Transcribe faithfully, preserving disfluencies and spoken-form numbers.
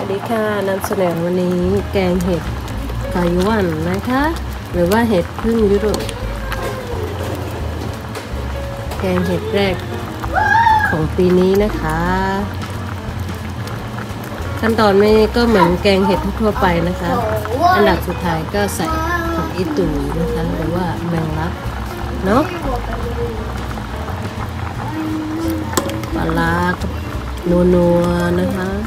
ดีค่ะนำเสนอวันนี้แกงเห็ดกายวานนะคะหรือว่าเห็ดพึ่งยุโรปแกงเห็ดแรกของปีนี้นะคะขั้นตอนไม่ก็เหมือนแกงเห็ดทั่วไปนะคะอันดับสุดท้ายก็ใส่ผักอีตูนะคะหรือว่าแมงลักเนาะปลาร้านัวๆนะคะ